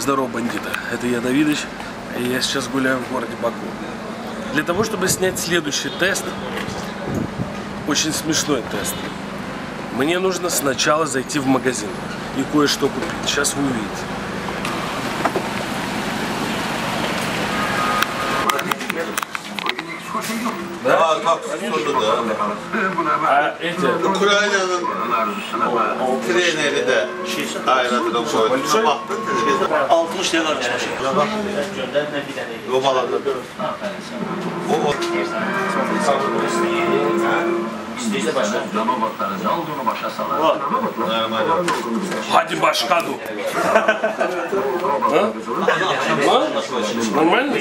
Здорово, бандиты. Это я, Давидыч, и я сейчас гуляю в городе Баку. Для того, чтобы снять следующий тест, очень смешной тест, мне нужно сначала зайти в магазин и кое-что купить. Сейчас вы увидите. Да, как что-то, да. А эти? Ukrayna'nın treneri de aerodrom koydu. Baktın televizyona. 60 lira kardeşim. Yobaladı. İsteyse başla. Robotarınızı olduğunu başa salar. Normal. Hadi başkаду. Нормально?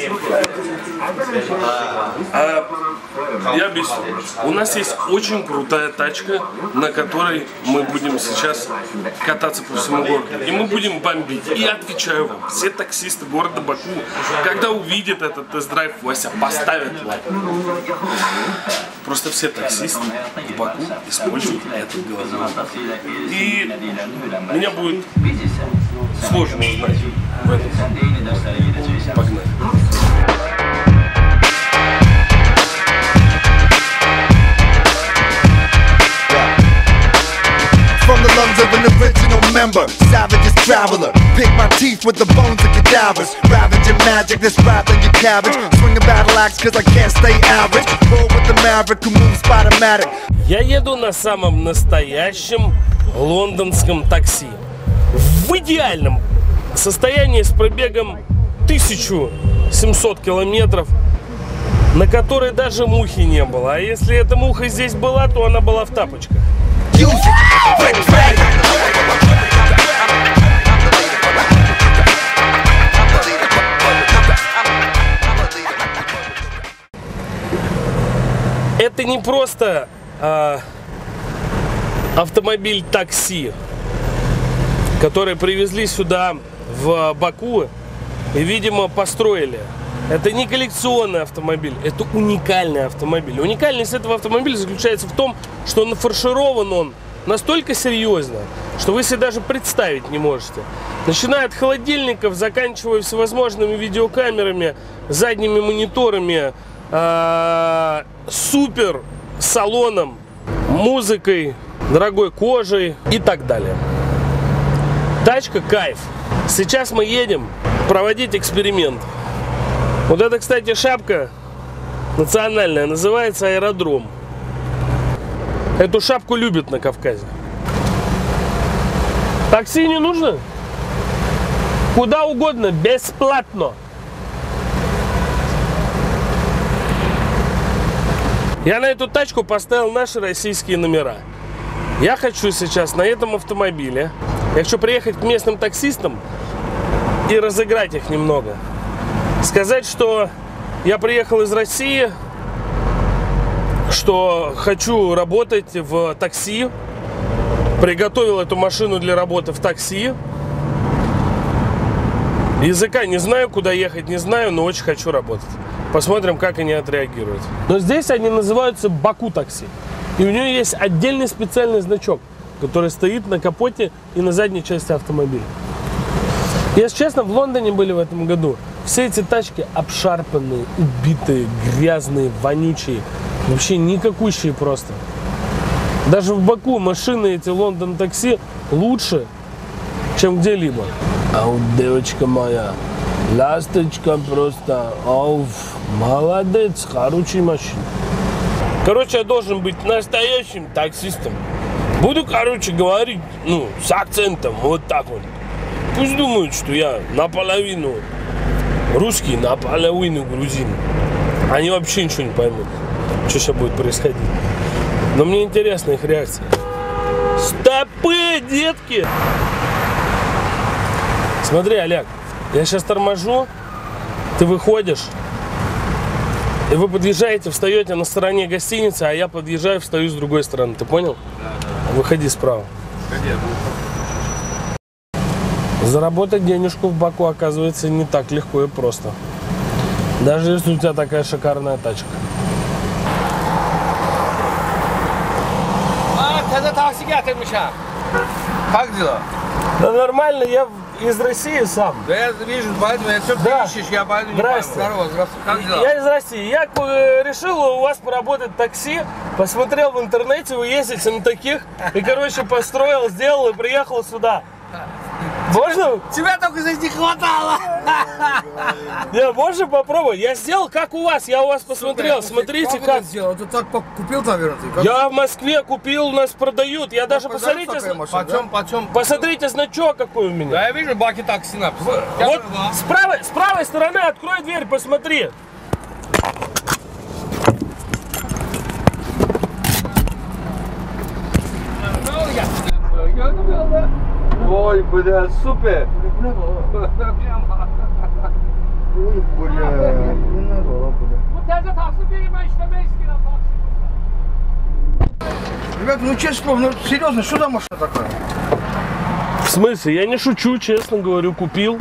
Я объясню. У нас есть очень крутая тачка, на которой мы будем сейчас кататься по всему городу. И мы будем бомбить. И отвечаю вам, все таксисты города Баку, когда увидят этот тест-драйв, Вася, поставят лайк. Просто все таксисты в Баку используют этот головной. И меня будет сложно узнать в этом. Погнали. From the lungs of an original member, savage's traveler. Pick my teeth with the bones of cadavers. Ravaging magic, this rapping your cabbage. Swing a battle axe cause I can't stay average. Roll with the maverick who moves Spider-Matic. Я еду на самом настоящем лондонском такси. В идеальном состоянии с пробегом 1700 километров, на которой даже мухи не было. А если эта муха здесь была, то она была в тапочках. Это не просто автомобиль такси, который привезли сюда в Баку и, видимо, построили. Это не коллекционный автомобиль, это уникальный автомобиль. Уникальность этого автомобиля заключается в том, что нафарширован он настолько серьезно, что вы себе даже представить не можете. Начиная от холодильников, заканчивая всевозможными видеокамерами, задними мониторами, супер салоном, музыкой, дорогой кожей и так далее. Тачка кайф. Сейчас мы едем проводить эксперимент. Вот это, кстати, шапка национальная, называется аэродром. Эту шапку любят на Кавказе. Такси не нужно? Куда угодно, бесплатно. Я на эту тачку поставил наши российские номера. Я хочу сейчас на этом автомобиле, я хочу приехать к местным таксистам и разыграть их немного. Сказать, что я приехал из России, что хочу работать в такси, приготовил эту машину для работы в такси. Языка не знаю, куда ехать не знаю, но очень хочу работать. Посмотрим, как они отреагируют. Но здесь они называются Баку такси. И у нее есть отдельный специальный значок, который стоит на капоте и на задней части автомобиля. Если честно, в Лондоне были в этом году. Все эти тачки обшарпанные, убитые, грязные, вонючие. Вообще никакущие просто. Даже в Баку машины эти Лондон такси лучше, чем где-либо. А вот девочка моя, ласточка просто, ауф, молодец, хороший машина. Короче, я должен быть настоящим таксистом. Буду, короче, говорить, с акцентом, вот так вот. Пусть думают, что я наполовину русский, наполовину грузин. Они вообще ничего не поймут, что сейчас будет происходить. Но мне интересна их реакция. Стопы, детки! Смотри, Олег, я сейчас торможу, ты выходишь, и вы подъезжаете, встаете на стороне гостиницы, а я подъезжаю, встаю с другой стороны. Ты понял? Да. Выходи справа. Заработать денежку в Баку, оказывается, не так легко и просто. Даже если у тебя такая шикарная тачка. Как дела? Да нормально, я из России сам. Да я вижу, поэтому я все Да. ищешь, я поэтому не Здрасте. понимаю. Здорово, как дела? Я из России. Я решил у вас поработать такси. Посмотрел в интернете, вы ездите на таких. И, короче, построил, сделал и приехал сюда. Можно? Тебя только здесь не хватало. Не, можно попробовать? Я сделал как у вас. Я у вас посмотрел. Смотрите, Как как. ты сделал? Ты так купил, наверное? Ты? Я в Москве купил, у нас продают. Я даже, посмотрите, Почем? посмотрите значок какой у меня. Да, я вижу баки такси написано. Вот с правой стороны открой дверь, посмотри. Ой, бля, супер. Ребят, ну честно, ну серьезно, что за машина такая? В смысле? Я не шучу, честно говорю, купил.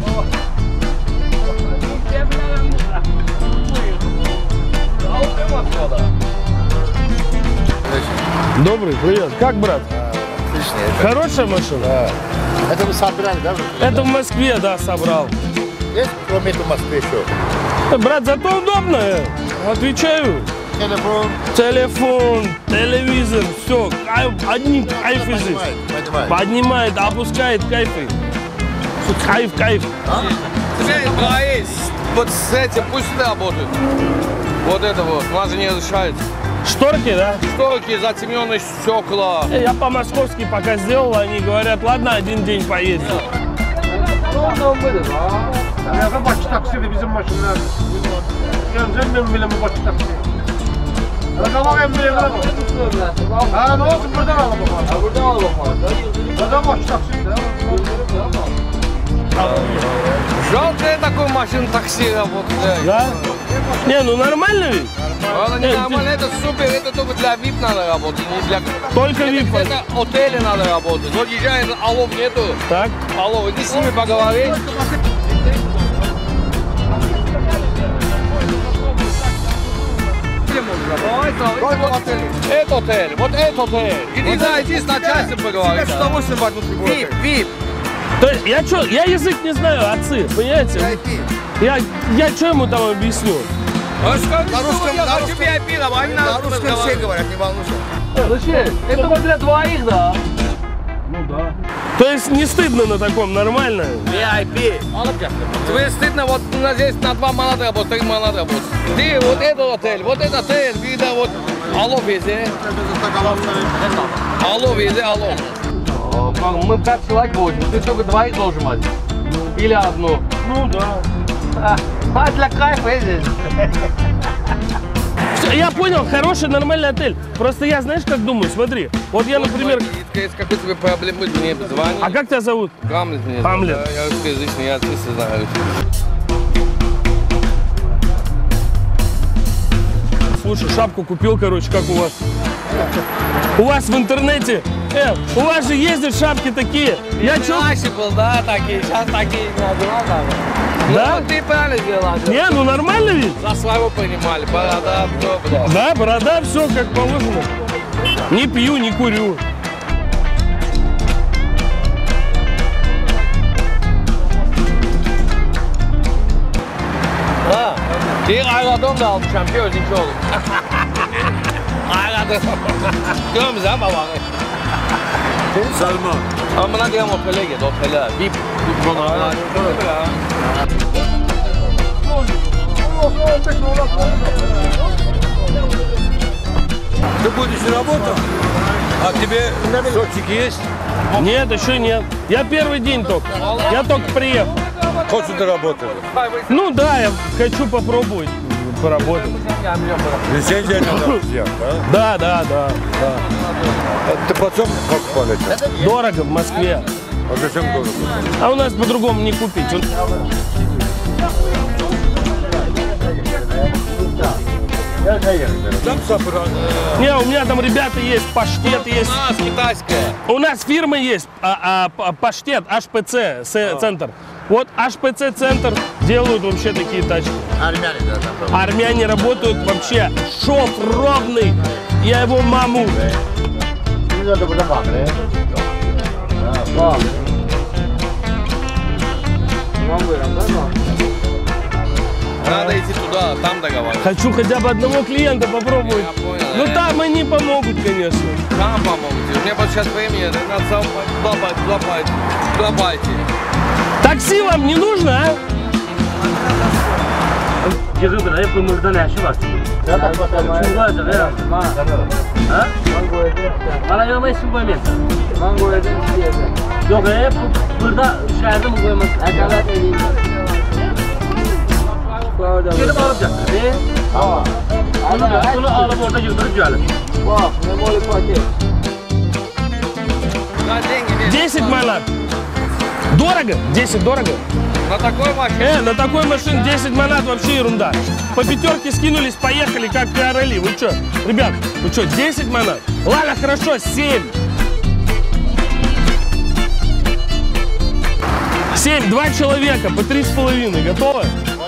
Добрый, привет. Как, брат? Отлично. Хорошая машина? Это вы собрали, да? Это в Москве, да, собрал. Есть километр в Москве еще? Брат, зато удобно. Отвечаю. Телефон. Телефон, телевизор, все. Одни кайфы здесь. Поднимает. Поднимает, опускает кайфы. Кайф, кайф. Теперь ГАИ вот с этим пусть работают. Вот это вот, у нас же не разрешается. Шторки, да? Шторки, затемненные стекла. Я по-московски пока сделал, они говорят, ладно, один день поездим. Ya Bakı taksiyle bizim maşınlar. Geleceğim ben bile bu Bakı taksi. Rakamı ben bile bırak. Ha ne olsun buradan alalım. Buradan alalım. Buradan Bakı taksi. Жалко, я такой машин такси работает. Да? Не, ну нормально ведь? Это не нормально, это супер, это только для VIP надо работать, не для... Только VIP. Это отели надо работать. Вот езжай, алло, нету. Так? Алло, иди с ними поговори. Это отель, вот это отель. Иди зайди с начальством поговори. С удовольствием возьмут. VIP. То есть, я язык не знаю, отцы, понимаете? Я что ему там объясню? На русском VIP, на русском все говорят, не волнуйся. Это вот для двоих, да? То есть не стыдно на таком, нормально? VIP. Тебе стыдно, вот у нас здесь на 2 маната работает, 3 маната работает. Ты вот этот отель, видно, вот, алло, везде. Алло, везде, алло. Мы 5 человек будем, ты только двоих должен возить. Или одну. Ну да. А для кайфа здесь. Всё, я понял, хороший, нормальный отель. Просто я, знаешь, как думаю, смотри. Вот я, например... Если какой тебе проблемы, мне звони. А как тебя зовут? Гамлет меня Гамлет. зовут, да, я русскоязычный, я отлично знаю. Слушай, шапку купил, короче, как у вас. У вас в интернете, у вас же ездят шапки такие. Я чё? Раньше был, да, такие, сейчас такие не надо. Да? Ну, ты правильно сделал. Не, ну нормально ведь? За своего понимали, борода, все, блядь. Да, борода, все как положено. Не пью, не курю. Bir ayradan da almışam ki özünki olur. Ayradan. Görmüyoruz ha babanı. Salman. Ama buna diyorum otele git, otele. VIP konağı. Ты будешь работать? А тебе сотик есть? Нет, еще нет. Я первый день только. Я только приехал. Хочешь ты работать? Ну да, я хочу попробовать поработать. Лицензия надо взять, да? Да. Ты почем покупали? Дорого в Москве. А зачем дорого? А у нас по-другому не купить. Там собрал. Не, у меня там ребята есть, паштет есть. У нас китайская. У нас фирма есть, паштет, HPC центр. Вот HPC центр делают вообще такие тачки. Армяне, да, там. Армяне работают вообще. Шов ровный. Я его маму. Надо идти туда, там договариваться. Хочу хотя бы одного клиента попробовать. Я понял. Ну там они помогут, конечно. Там помогите. У меня вот сейчас времени, надо глобайте. Такси вам не нужно, а? Yığıb hep bu mırda nə işi var? Kim qoyacaq, ya? Ha? Bana yorma isim qoymayasın. Ben koyacağım isteyeceğim. Yok, hep burada şəhərdə mi qoymasın? Hakaret edeyim. Gelip alacaksın. Tamam. Bunu alıp orada yıldırıp gelin. Bak, ne böyle paket. На деньги нет. 10 манат. Дорого? 10 дорого? На такой машине. На такой машине 10 манат вообще ерунда. По пятерке скинулись, поехали, как короли. Вы что, ребят, вы что, 10 манат? Ладно, хорошо, 7. 7, 2 человека, по 3,5. Готовы?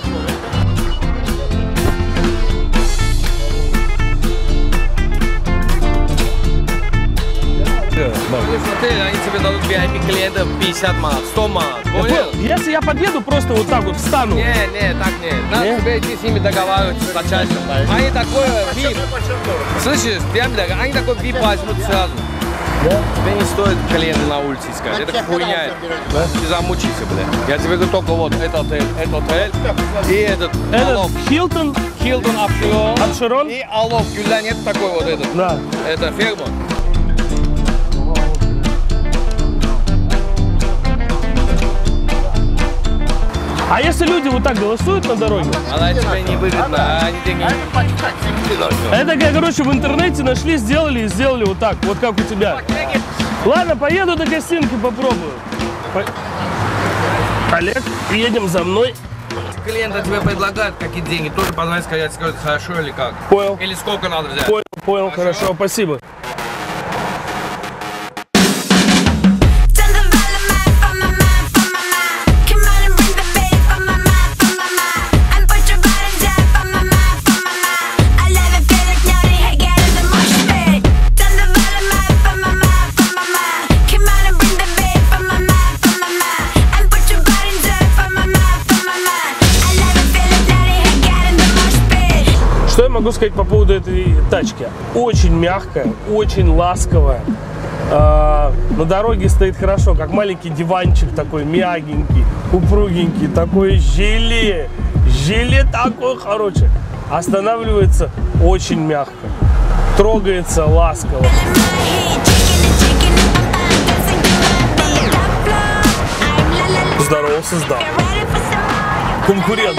Смотри, они тебе дадут VIP клиентов 50 манат, 100 манат. Понял? Если я подъеду, просто вот так вот встану. Не, так нет. Надо тебе идти с ними договариваться с начальством. Они такой VIP. Слышишь, они такой VIP возьмут сразу. Тебе не стоит клиенты на улице искать. Это хуйня. Ты замучишься, бля. Я тебе говорю только вот этот отель и этот Алов. Хилтон. Хилтон Апшерон. И Алов. Гюля нет такой вот этот. Да. Это ферма. А если люди вот так голосуют на дороге? Она тебе не выгодна, они деньги не... Это, короче, в интернете нашли, сделали и сделали вот так, вот как у тебя. Ладно, поеду до гостинки, попробую. Олег, едем за мной. Клиенты тебе предлагают какие деньги, тоже позвонить, сказать, скажут, хорошо или как. Понял. Или сколько надо взять. Понял, хорошо, спасибо. Что я могу сказать по поводу этой тачки? Очень мягкая, очень ласковая. На дороге стоит хорошо, как маленький диванчик такой мягенький, упругенький, такой желе. Желе такой хороший. Останавливается очень мягко. Трогается ласково. Здоровался, сдал. Конкурент.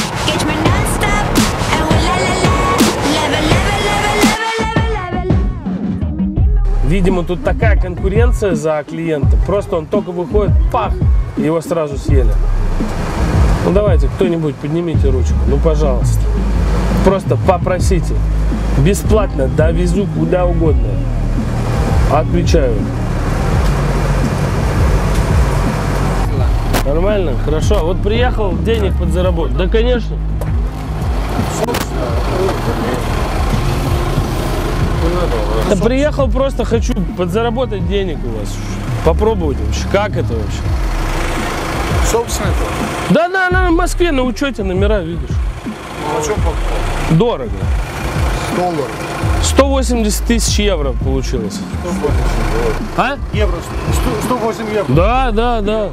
Видимо, тут такая конкуренция за клиента. Просто он только выходит, пах, и его сразу съели. Ну давайте, кто-нибудь поднимите ручку, ну пожалуйста. Просто попросите. Бесплатно довезу куда угодно. Отвечаю. Нормально? Хорошо. Вот приехал, денег подзаработать. Да, конечно. Да приехал, просто хочу подзаработать денег у вас. Попробовать вообще. Как это вообще? Собственно, Да, в Москве на учете номера, видишь. о чем покупал? Дорого. $100. 180 тысяч евро получилось. А? Евро. 108 евро. Да. Да.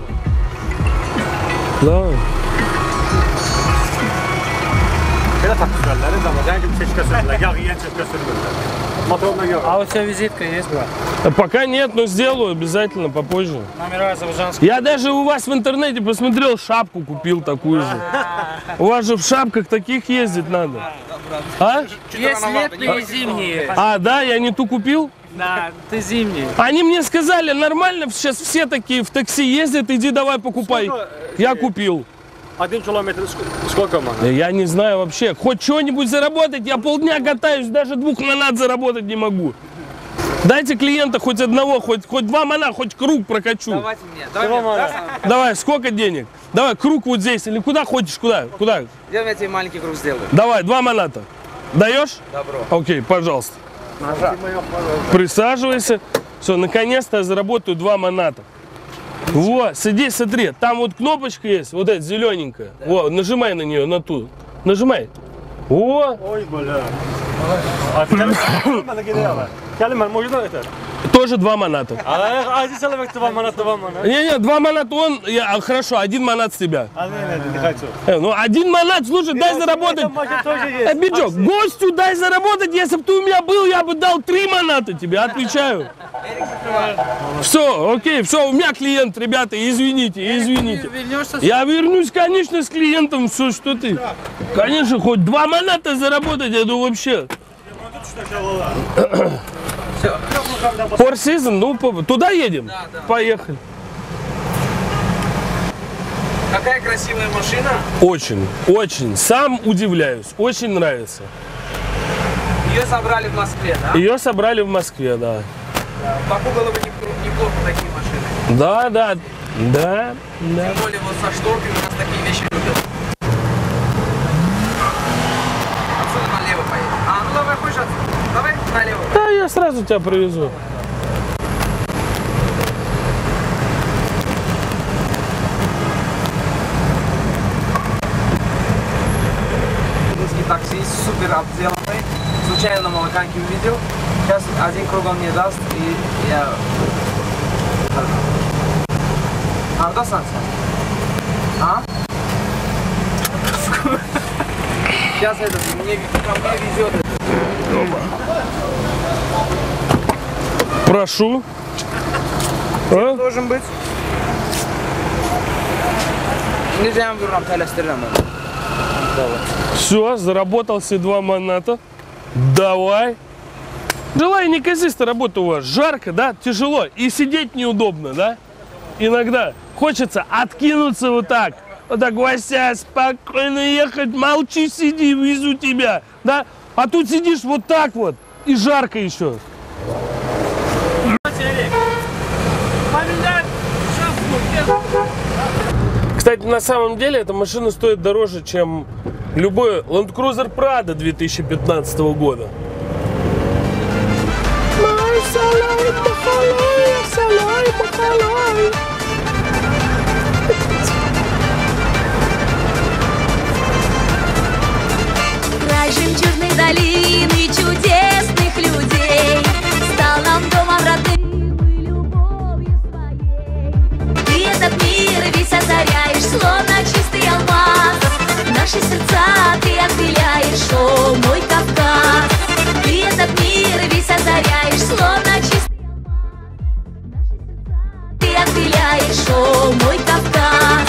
Belə taksirlərləri zaman gibi çeşka sürürlər. Yağ yiyen çeşka sürürlər. Motoruna yağ. А у тебя визитка есть, брат? Пока нет, но сделаю обязательно попозже. Номера азербайджанские. Я даже у вас в интернете посмотрел, шапку купил такую же. У вас же в шапках таких ездить надо. А? Есть летние и зимние. А, да, я не ту купил? Да, ты зимний. Они мне сказали, нормально, сейчас все такие в такси ездят, иди давай покупай. Я купил. 1 километр сколько можно? Я не знаю вообще. Хоть что-нибудь заработать, я полдня катаюсь, даже 2 манат заработать не могу. Дайте клиента хоть одного, хоть 2 мана, хоть круг прокачу. Давайте мне. Давай мне. Давай, сколько денег? Давай, круг вот здесь, или куда хочешь, куда? Я тебе маленький круг сделаю. Давай, 2 маната. Даешь? Добро. Окей, пожалуйста. Присаживайся. Все, наконец-то я заработаю 2 маната. Вот, садись, смотри, там вот кнопочка есть, вот эта зелененькая. Да. Вот, нажимай на нее, на ту. Нажимай. О! Ой, бля. Тоже 2 маната. А Не, 2 маната он, хорошо, 1 манат с тебя. не хочу. Ну 1 манат, слушай, дай заработать. Бичок, гостю дай заработать, если бы ты у меня был, я бы дал 3 маната тебе, отвечаю. Все, окей, все, у меня клиент, ребята, извините. Я вернусь, конечно, с клиентом, все, что ты. Конечно, хоть 2 маната заработать, это вообще. Four Seasons, ну, туда едем? Да. Поехали. Какая красивая машина. Очень, очень. Сам удивляюсь. Очень нравится. Ее собрали в Москве, да? Ее собрали в Москве, да. В Баку было бы неплохо такие машины. Да. Тем более вот со шторками у нас такие вещи любят. Отсюда налево поедем. Ну давай, хочешь отсюда? Давай налево. Да, я сразу тебя привезу. Русский таксист, супер обделанный. Случайно на Малаканке увидел. Сейчас один круг он мне даст, и я... Куда станция? Сейчас это, ко мне везет это. Прошу. Должен быть. Нельзя вам колестерина. Все, заработал все 2 маната. Давай. Желаю неказистой работы у вас. Жарко, да? Тяжело. И сидеть неудобно, да? Иногда хочется откинуться вот так. Вот так, Вася, спокойно ехать, молчи, сиди, везу тебя, да? А тут сидишь вот так вот, и жарко еще. Кстати, на самом деле эта машина стоит дороже, чем любой Land Cruiser Prado 2015 года. Край жемчужной долины чудесных людей стал нам домом родным и любовью своей. Ты этот мир весь озаряешь, словно чистый алмаз. Наши сердца ты отделяешь, о мой Кавказ. Ты этот мир весь озаряешь, словно чистый алмаз. Наши сердца ты отделяешь, о мой Кавказ.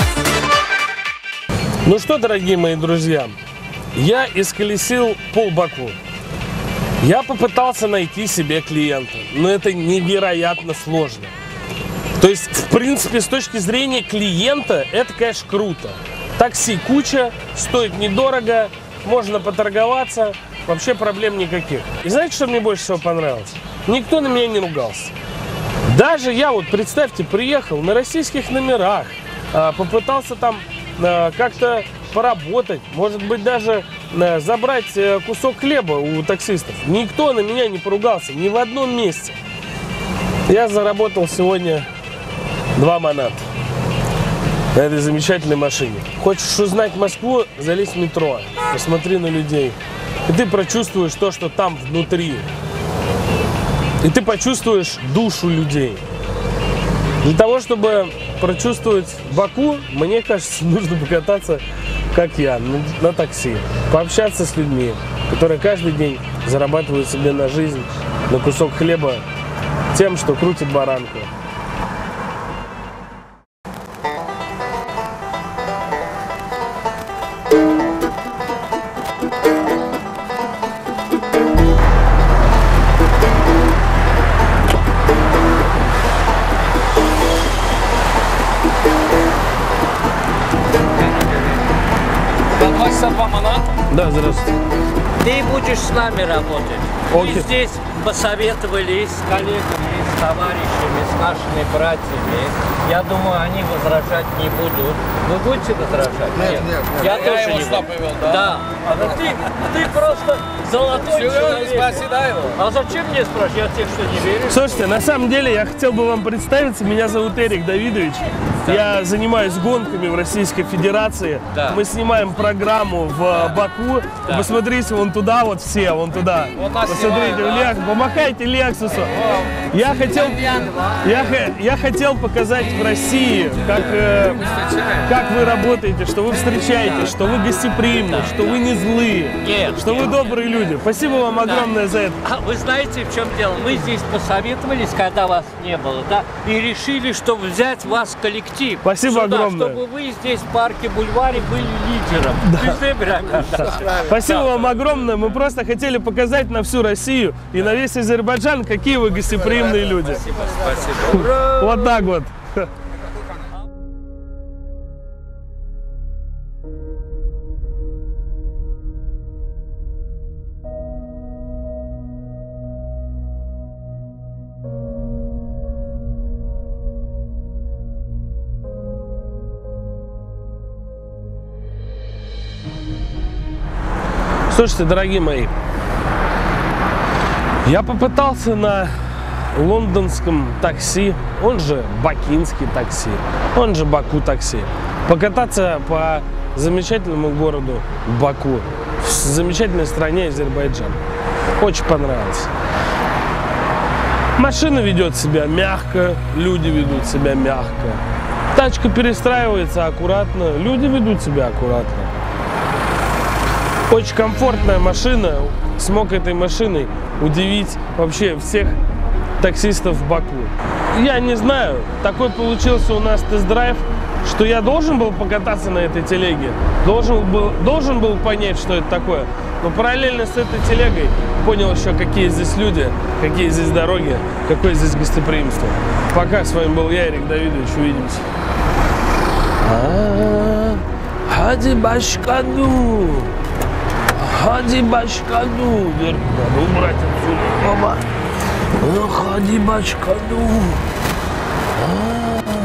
Ну что, дорогие мои друзья, я исколесил полбаку. Я попытался найти себе клиента, но это невероятно сложно. То есть, в принципе, с точки зрения клиента, это, конечно, круто. Такси куча, стоит недорого, можно поторговаться, вообще проблем никаких. И знаете, что мне больше всего понравилось? Никто на меня не ругался. Даже я, вот представьте, приехал на российских номерах, попытался там как-то поработать, может быть, даже забрать кусок хлеба у таксистов. Никто на меня не поругался, ни в одном месте. Я заработал сегодня 2 маната на этой замечательной машине. Хочешь узнать Москву, залезь в метро, посмотри на людей. И ты прочувствуешь то, что там внутри. И ты почувствуешь душу людей. Для того, чтобы прочувствовать Баку, мне кажется, нужно покататься, как я, на такси. Пообщаться с людьми, которые каждый день зарабатывают себе на жизнь, на кусок хлеба тем, что крутит баранку. Манат? Да, здравствуйте. Ты будешь с нами работать. Мы Окей. здесь посоветовались с коллегами, с товарищами, с нашими братьями. Я думаю, они возражать не будут. Вы будете возражать? Нет. Я тоже его не сюда буду. привел, да? Да. А ну ты просто золотой человек. Спроси, дай его. А зачем мне спрашивать? Я тебе что, не верю? Слушайте, на самом деле я хотел бы вам представиться. Меня зовут Эрик Давидович. Я занимаюсь гонками в Российской Федерации. Да. Мы снимаем программу в Баку. Да. Посмотрите, вон туда, вот все, вон туда. Вот нас Посмотрите, снимают, да? помахайте Лексусу. Я хотел показать в России, как вы работаете, что вы встречаете, что вы гостеприимны, что вы не злые, Нет, что вы добрые люди. Спасибо вам огромное за это. А вы знаете, в чем дело? Мы здесь посоветовались, когда вас не было, да, и решили, что взять вас в коллектив. Спасибо сюда, огромное. чтобы вы здесь в парке Бульваре были лидером. Спасибо вам огромное. Мы просто хотели показать на всю Россию и на весь Азербайджан, какие вы гостеприимные люди. Спасибо. Вот так вот. Слушайте, дорогие мои, я попытался на лондонском такси, он же бакинский такси, он же Баку такси, покататься по замечательному городу Баку, в замечательной стране Азербайджан. Очень понравилось. Машина ведет себя мягко, люди ведут себя мягко. Тачка перестраивается аккуратно, люди ведут себя аккуратно. Очень комфортная машина. Смог этой машиной удивить вообще всех таксистов в Баку. Я не знаю, такой получился у нас тест-драйв, что я должен был покататься на этой телеге, должен был понять, что это такое. Но параллельно с этой телегой понял еще, какие здесь люди, какие здесь дороги, какое здесь гостеприимство. Пока, с вами был я, Эрик Давидович, увидимся. Хади башкаду, хади башкаду, вверх надо убрать отсюда, оба. Хади башкаду.